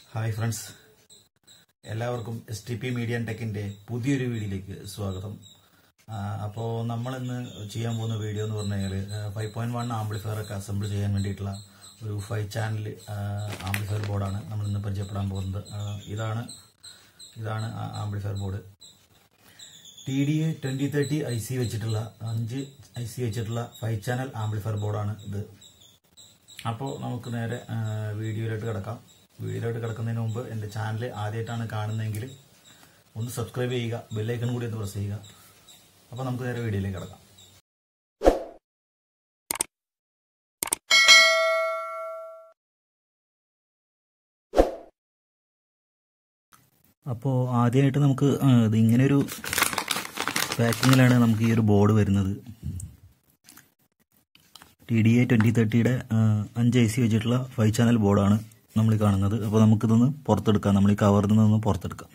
Hi friends, എല്ലാവർക്കും STP media and ടെക്കിൻ്റെ പുതിയൊരു വീഡിയോയിലേക്ക് സ്വാഗതം. അപ്പോൾ നമ്മളിന്ന് ചെയ്യാൻ പോകുന്ന വീഡിയോ എന്ന് പറഞ്ഞു കഴിഞ്ഞാൽ 5.1 ആംപ്ലിഫയറൊക്കെ അസംബിൾ ചെയ്യാൻ വേണ്ടിയിട്ടുള്ള ഒരു 5 ചാനൽ ആംപ്ലിഫയർ ബോർഡാണ് നമ്മളിന്ന് പരിചയപ്പെടാൻ പോകുന്നത്. ഇതാണ് ആംപ്ലിഫയർ ബോർഡ്. TDA 2030 IC വെച്ചിട്ടുള്ള 5 IC വെച്ചിട്ടുള്ള 5 ചാനൽ ആംപ്ലിഫയർ ബോർഡാണ് ഇത്. അപ്പോൾ നമുക്ക് നേരെ വീഡിയോയിലോട്ട് കിടക്കുന്നതിന് മുമ്പ് എൻ്റെ ചാനൽ ആദ്യമായിട്ടാണ് കാണുന്നതെങ്കിൽ ഒന്ന് സബ്സ്ക്രൈബ് ചെയ്യുക, ബെല്ലൈക്കൺ കൂടി ഒന്ന് പ്രസ് ചെയ്യുക. അപ്പോൾ നമുക്ക് നേരെ വീഡിയോയിലേക്ക് കിടക്കാം. അപ്പോൾ ആദ്യമായിട്ട് നമുക്ക് ഇങ്ങനെയൊരു പാക്കിങ്ങിലാണ് നമുക്ക് ഈ ഒരു ബോർഡ് വരുന്നത്. TDA 2030യുടെ 5 IC വെച്ചിട്ടുള്ള 5 ചാനൽ ബോർഡാണ് നമ്മൾ കാണുന്നത്. അപ്പോൾ നമുക്കിതൊന്ന് പുറത്തെടുക്കാം, നമ്മൾ ഈ കവറിൽ നിന്ന് പുറത്തെടുക്കാം.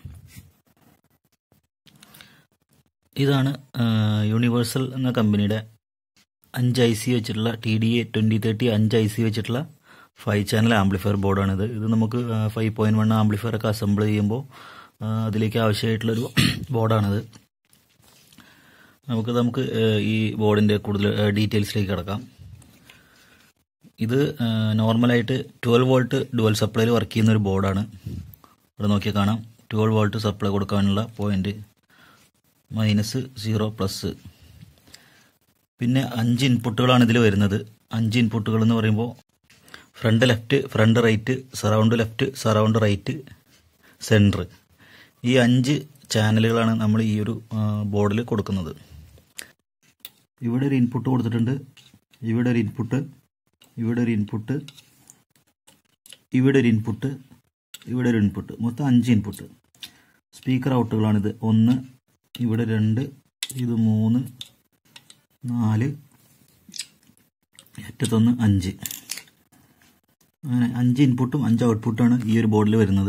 ഇതാണ് യൂണിവേഴ്സൽ എന്ന കമ്പനിയുടെ 5 IC വെച്ചിട്ടുള്ള TDA 2030 5 IC വെച്ചിട്ടുള്ള 5 ചാനൽ ആംപ്ലിഫയർ ബോർഡാണിത്. ഇത് നമുക്ക് 5.1 ആംപ്ലിഫയറൊക്കെ അസംബിൾ ചെയ്യുമ്പോൾ അതിലേക്ക് ആവശ്യമായിട്ടുള്ളൊരു ബോർഡാണിത്. നമുക്ക് ഈ ബോർഡിൻ്റെ കൂടുതൽ ഡീറ്റെയിൽസിലേക്ക് കിടക്കാം. ഇത് നോർമലായിട്ട് 12 വോൾട്ട് ഡുവൽ സപ്ലൈയിൽ വർക്ക് ചെയ്യുന്ന ഒരു ബോർഡാണ്. ഇവിടെ നോക്കിയാൽ കാണാം 12 വോൾട്ട് സപ്ലൈ കൊടുക്കാനുള്ള പോയിന്റ് -0+. പിന്നെ 5 ഇൻപുട്ടുകളാണ് ഇതിൽ വരുന്നത്. 5 ഇൻപുട്ടുകൾ എന്ന് പറയുമ്പോൾ front left, front right, surround left, surround right, centre. ഈ 5 ചാനലുകളാണ് നമ്മൾ ഈ ഒരു ബോർഡിൽ കൊടുക്കുന്നത്. ഇവിടെ ഒരു ഇൻപുട്ട് കൊടുത്തിട്ടുണ്ട്, ഇവിടെ ഒരു ഇൻപുട്ട്, ഇവിടെ ഒരു ഇൻപുട്ട്, ഇവിടെ ഒരു ഇൻപുട്ട്, ഇവിടെ ഒരു ഇൻപുട്ട്. മൊത്തം 5 ഇൻപുട്ട്. സ്പീക്കർ ഔട്ടുകളാണിത്. 1, ഇവിടെ 2, ഇത് 3, 4, ഏറ്റത്തൊന്ന് 5. അങ്ങനെ 5 ഇൻപുട്ടും 5 ഔട്ട്പുട്ടാണ് ഈ ഒരു ബോർഡിൽ വരുന്നത്.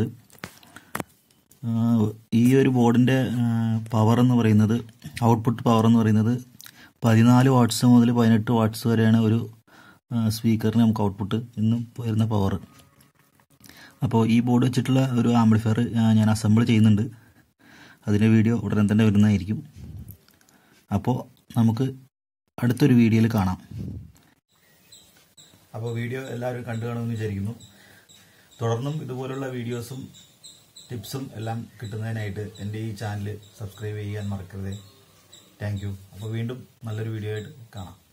ഈ ഒരു ബോർഡിൻ്റെ പവർ എന്ന് പറയുന്നത്, ഔട്ട്പുട്ട് പവർ എന്ന് പറയുന്നത് 14 വാട്ട്സ് മുതൽ 18 വാട്ട്സ് വരെയാണ് ഒരു സ്പീക്കറിന് നമുക്ക് ഔട്ട്പുട്ട് ഇന്നും വരുന്ന പവർ. അപ്പോൾ ഈ ബോർഡ് വെച്ചിട്ടുള്ള ഒരു ആംപ്ലിഫയർ ഞാൻ അസംബിൾ ചെയ്യുന്നുണ്ട്. അതിൻ്റെ വീഡിയോ ഉടനെ തന്നെ വരുന്നതായിരിക്കും. അപ്പോൾ നമുക്ക് അടുത്തൊരു വീഡിയോയിൽ കാണാം. അപ്പോൾ വീഡിയോ എല്ലാവരും കണ്ടു കാണുമെന്ന് വിചാരിക്കുന്നു. തുടർന്നും ഇതുപോലുള്ള വീഡിയോസും ടിപ്സും എല്ലാം കിട്ടുന്നതിനായിട്ട് എൻ്റെ ഈ ചാനൽ സബ്സ്ക്രൈബ് ചെയ്യാൻ മറക്കരുത്. Thank you. അപ്പോൾ വീണ്ടും നല്ലൊരു വീഡിയോ ആയിട്ട് കാണാം.